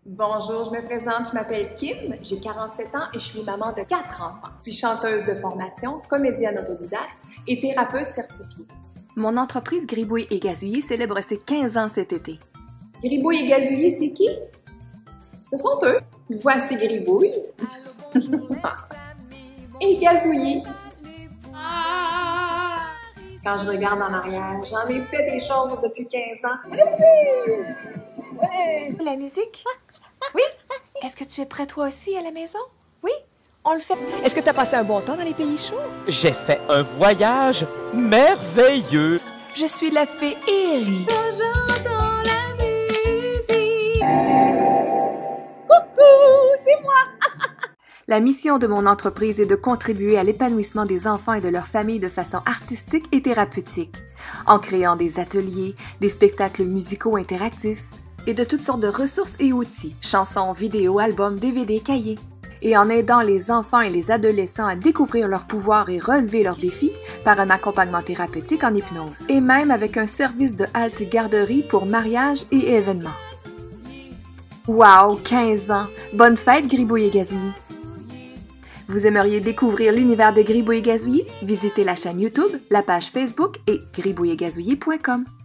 Bonjour, je me présente, je m'appelle Kim, j'ai 47 ans et je suis maman de 4 enfants. Je suis chanteuse de formation, comédienne autodidacte et thérapeute certifiée. Mon entreprise Gribouille et Gazouillis célèbre ses 15 ans cet été. Gribouille et Gazouillis, c'est qui? Ce sont eux. Voici Gribouille et Gazouillis. Quand je regarde en arrière, j'en ai fait des choses depuis 15 ans. La musique? Oui? Est-ce que tu es prêt toi aussi à la maison? Oui? On le fait. Est-ce que tu as passé un bon temps dans les pays chauds? J'ai fait un voyage merveilleux. Je suis la fée Eri. Quand j'entends la musique. Coucou, c'est moi! La mission de mon entreprise est de contribuer à l'épanouissement des enfants et de leurs familles de façon artistique et thérapeutique, en créant des ateliers, des spectacles musicaux interactifs et de toutes sortes de ressources et outils, chansons, vidéos, albums, DVD, cahiers, et en aidant les enfants et les adolescents à découvrir leurs pouvoirs et relever leurs défis par un accompagnement thérapeutique en hypnose, et même avec un service de halte garderie pour mariage et événements. Wow, 15 ans! Bonne fête, Gribouille et Gazouillis! Vous aimeriez découvrir l'univers de Gribouille et Gazouillis? Visitez la chaîne YouTube, la page Facebook et gribouilletgazouillis.com.